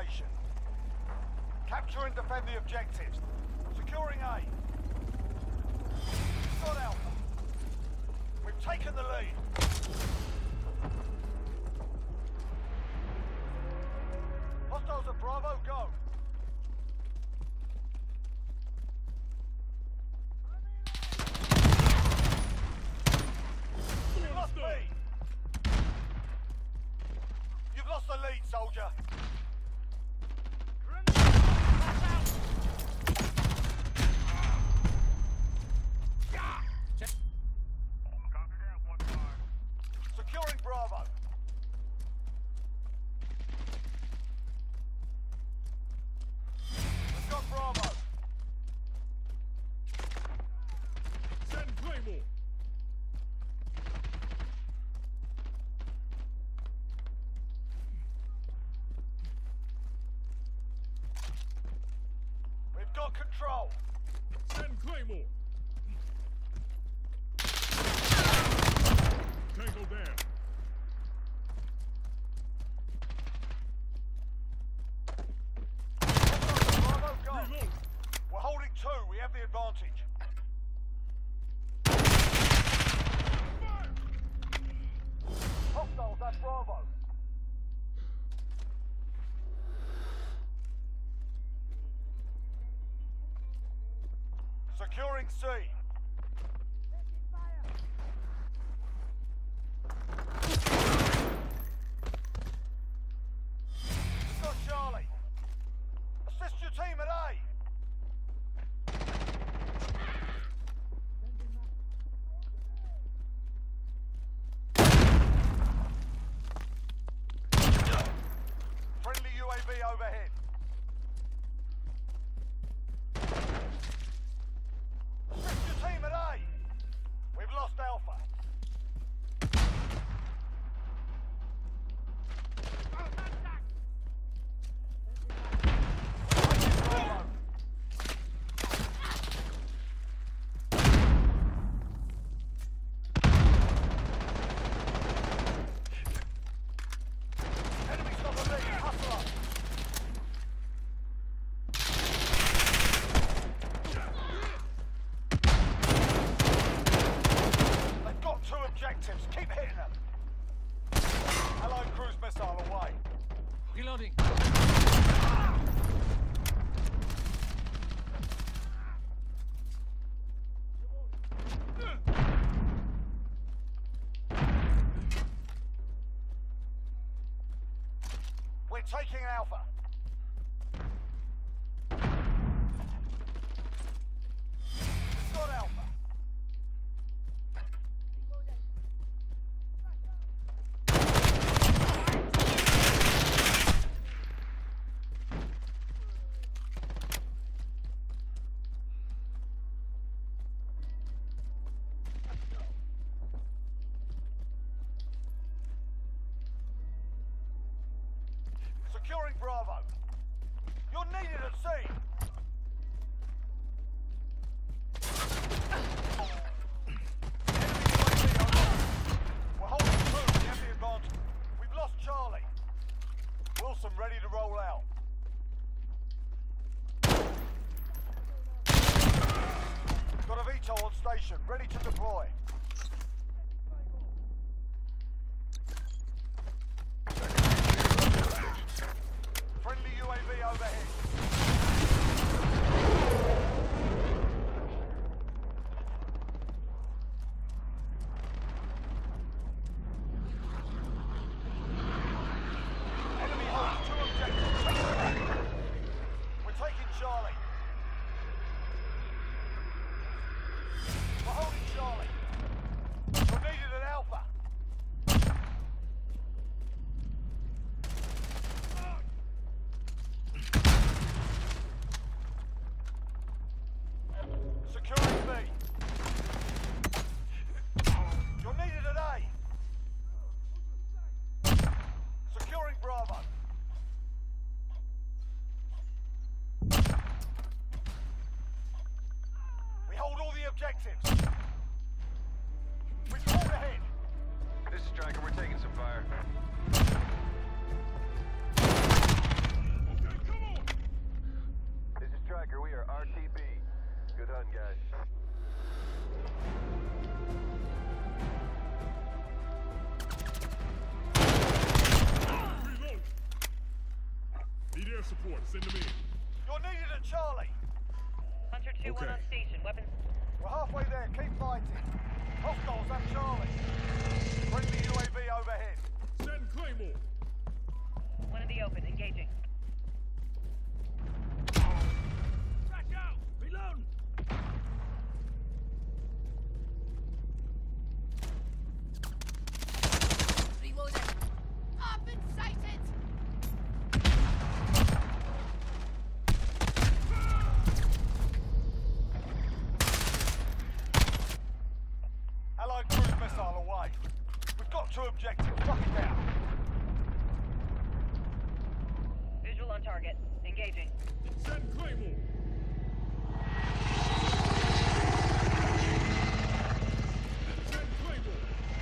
station. Capture and defend the objectives. Securing A. Got Alpha. We've taken the lead. Hostiles at Bravo, go. You've lost B. You've lost the lead, soldier. Securing Bravo. We've got Bravo. Send Claymore. We've got control. Send Claymore. Tango down. Bravo, go. Reload. We're holding 2. We have the advantage. Hostiles at Bravo. Securing C. We've got Charlie. Assist your team at A. Friendly UAV overhead. Assist your team at A. We've lost Alpha. Bravo. Enemies got the lead. Hustle up. They've got 2 objectives. Keep hitting them. Allied cruise missile away. Reloading. We're taking Alpha. We've got Alpha. Securing Bravo. You're needed at sea. We're holding 2. We have the advantage. We've lost Charlie. Wilson ready to roll out. Got a VTOL on station, ready to deploy. Friendly UAV overhead. Enemy holds 2 objectives. Take them back. We're taking Charlie. We're holding Charlie. We're needed at Alpha. Securing B. You're needed at A. Securing Bravo. We hold all the objectives. We've pulled ahead. This is Striker, we're taking some fire. Need air support. Send them in. You're needed at Charlie. Hunter 2-1 Okay. on station. Weapons. We're halfway there. Keep fighting. Hostiles at Charlie. Friendly UAV overhead. Send Claymore. One in the open. Engaging. Back out. Reload. Reloading. I've been sighted! Allied cruise missile away. We've got two objectives. Lock it down. Visual on target. Engaging. Send Claymore. Send Claymore.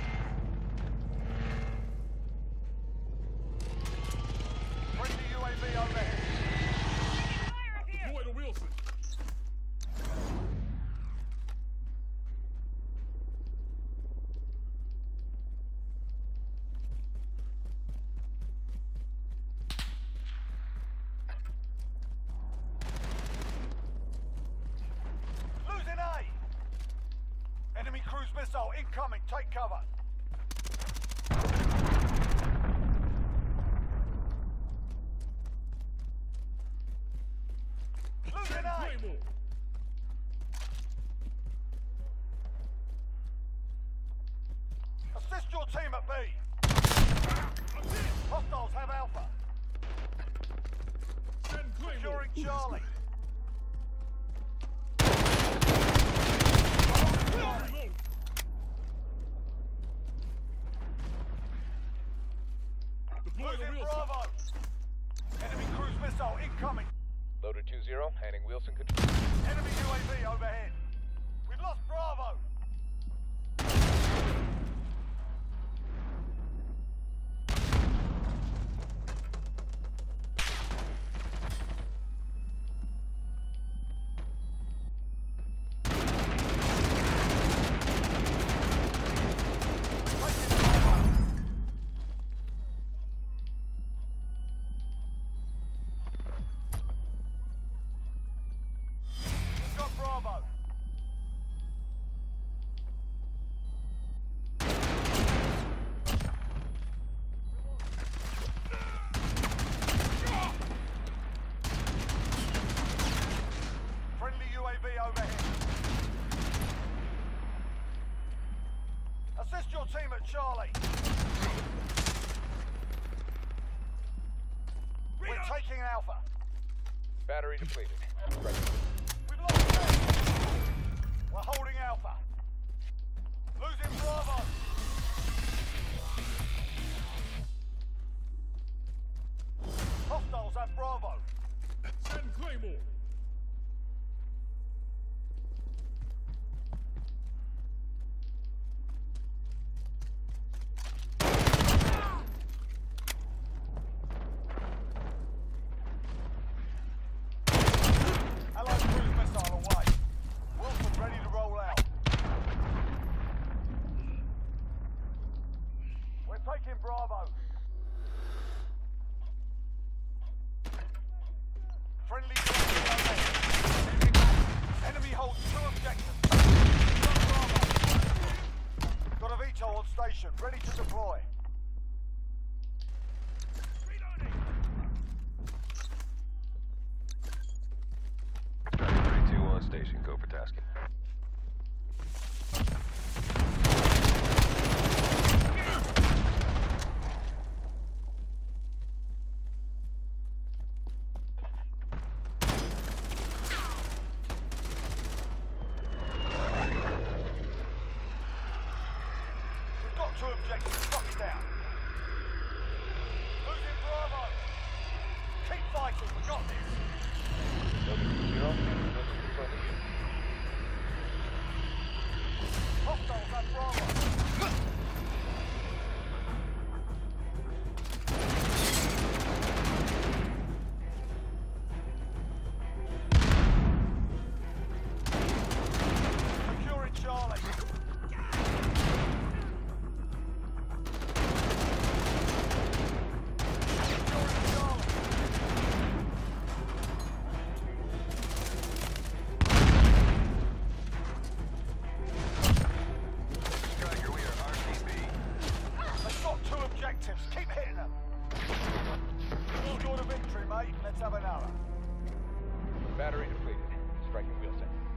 Friendly UAV overhead. Fire up here! Deploy to Wilson. Losing A. Enemy cruise missile incoming. Take cover. Losing Send A. Claymore. Assist your team at B. I'm hit. Hostiles have Alpha. Send Claymore. Securing Charlie. Reload. Deploy to Losing Wilson. Bravo. Enemy cruise missile incoming. Loader 2-0, handing Wilson control. Enemy UAV overhead. We've lost Bravo. Taking Bravo. We've got Bravo. Friendly UAV overhead. Assist your team at Charlie. We're taking Alpha. Battery depleted. Ready. We've lost A. We're holding Alpha. Losing Bravo. Hostiles at Bravo. Send Claymore. Allied cruise missile away. Wilson ready to roll out. We're taking Bravo. Friendly UAV overhead. Enemy holds two objectives. Got Bravo. Got a VTOL on station, ready to deploy. Battery 32 on station. Go for tasking. We've got two objectives. Lock it down. Losing Bravo. Keep fighting. We got this. Loader 2-0, handing Wilson control the unit. Hostiles at Bravo. Securing Charlie. Securing Charlie. mate. Let's have another. Battery depleted. Striking wheel set.